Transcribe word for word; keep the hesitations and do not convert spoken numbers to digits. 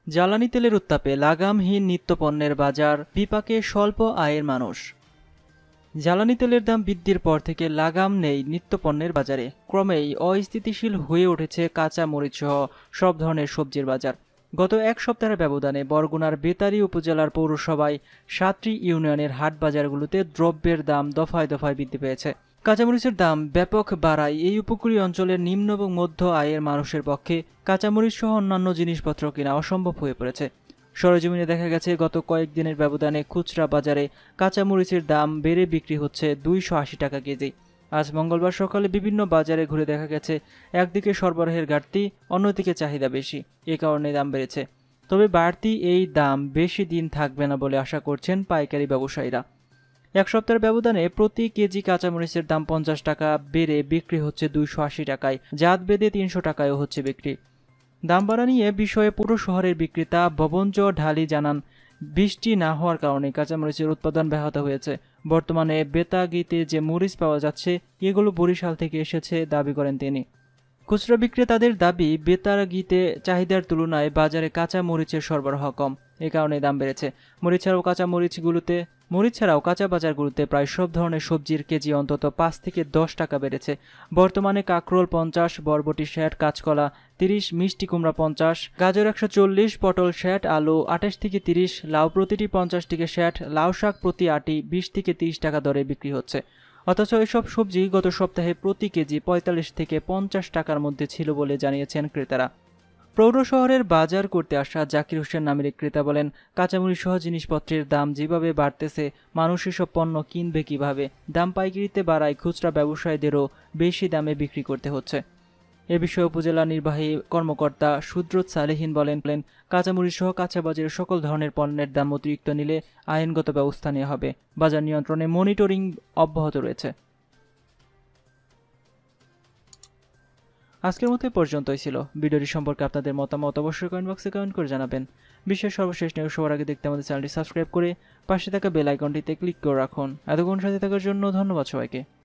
জ্বালানি তেলের উত্তাপে লাগামহীন নিত্যপণ্যের বাজার, বিপাকে স্বল্প আয়ের মানুষ। জ্বালানি তেলের দাম বৃদ্ধির পর থেকে লাগাম নেই নিত্যপণ্যের বাজারে। ক্রমেই অস্থিতিশীল হয়ে উঠেছে কাঁচা মরিচ সহ সব ধরনের সবজির বাজার। গত এক সপ্তাহের ব্যবধানে বরগুনার বেতারী উপজেলার পৌরসভায় সাতটি ইউনিয়নের হাট বাজারগুলোতে দ্রব্যের দাম দফায় দফায় বৃদ্ধি পেয়েছে। কাঁচামরিচের দাম ব্যাপক বাড়ায় এই উপকূলীয় অঞ্চলের নিম্ন এবং মধ্য আয়ের মানুষের পক্ষে কাঁচামরিচ সহ অন্যান্য জিনিসপত্র কেনা অসম্ভব হয়ে পড়েছে। সরেজমিনে দেখা গেছে গত কয়েকদিনের ব্যবধানে খুচরা বাজারে কাঁচামরিচের দাম বেড়ে বিক্রি হচ্ছে দুইশো আশি টাকা কেজি। আজ মঙ্গলবার সকালে বিভিন্ন বাজারে ঘুরে দেখা গেছে একদিকে সরবরাহের ঘাটতি, অন্যদিকে চাহিদা বেশি, এ কারণে দাম বেড়েছে। তবে বাড়তি এই দাম বেশি দিন থাকবে না বলে আশা করছেন পাইকারি ব্যবসায়ীরা। এক সপ্তাহের ব্যবধানে প্রতি কেজি কাঁচামরিচের দাম পঞ্চাশ টাকা বেড়ে বিক্রি হচ্ছে দুইশো আশি টাকায়, জাত বেঁধে তিনশো টাকায়ও হচ্ছে বিক্রি। দাম বাড়া নিয়ে বিষয়ে পুরো শহরের বিক্রেতা ভবনজ ঢালি জানান, বৃষ্টি না হওয়ার কারণে কাঁচামরিচের উৎপাদন ব্যাহত হয়েছে। বর্তমানে বেতাগিতে যে মরিচ পাওয়া যাচ্ছে এগুলো বরিশাল থেকে এসেছে দাবি করেন তিনি। খুচরা বিক্রেতাদের দাবি, বেতাগিতে চাহিদার তুলনায় বাজারে কাঁচা মরিচের সরবরাহ কম, এ কারণে দাম বেড়েছে। মরিচ ছাড়াও কাঁচা মরিচগুলোতে মরিচ ছাড়াও কাঁচা বাজারগুলোতে প্রায় সব ধরনের সবজির কেজি অন্তত পাঁচ থেকে দশ টাকা বেড়েছে। বর্তমানে কাঁকরোল পঞ্চাশ, বরবটি ষাট, কাঁচকলা তিরিশ, মিষ্টি কুমড়া পঞ্চাশ, গাজর একশো চল্লিশ, পটল ষাট, আলু আঠাশ থেকে তিরিশ, লাউ প্রতিটি পঞ্চাশ থেকে ষাট, লাউ শাক প্রতি আটি বিশ থেকে তিরিশ টাকা দরে বিক্রি হচ্ছে। অথচ এসব সবজি গত সপ্তাহে প্রতি কেজি পঁয়তাল্লিশ থেকে পঞ্চাশ টাকার মধ্যে ছিল বলে জানিয়েছেন ক্রেতারা। পৌর শহরের বাজার করতে আসা জাকির হোসেন নামের এক ক্রেতা বলেন, কাঁচামরিচ সহ জিনিসপত্রের দাম যেভাবে বাড়তেছে মানুষ এসব পণ্য কিনবে কিভাবে? দাম পাইকারিতে বাড়ায় খুচরা ব্যবসায়ীদেরও বেশি দামে বিক্রি করতে হচ্ছে। এ বিষয়ে উপজেলা নির্বাহী কর্মকর্তা সুদ্রত সালেহীন বলেন, কাঁচামরিচ সহ কাঁচা বাজারের সকল ধরনের পণ্যের দাম অতিরিক্ত নিলে আইনগত ব্যবস্থা নেওয়া হবে। বাজার নিয়ন্ত্রণে মনিটরিং অব্যাহত রয়েছে। আজকের মতো পর্যন্তই ছিল। ভিডিওটি সম্পর্কে আপনাদের মতামত অবশ্যই কমেন্ট বক্সে কমেন্ট করে জানাবেন। বিশ্বের সর্বশেষ নিউজ সবার আগে দেখতে আমাদের চ্যানেলটি সাবস্ক্রাইব করে পাশে থাকা বেল আইকনটিতে ক্লিক করে রাখুন। এতক্ষণ সাথে থাকার জন্য ধন্যবাদ সবাইকে।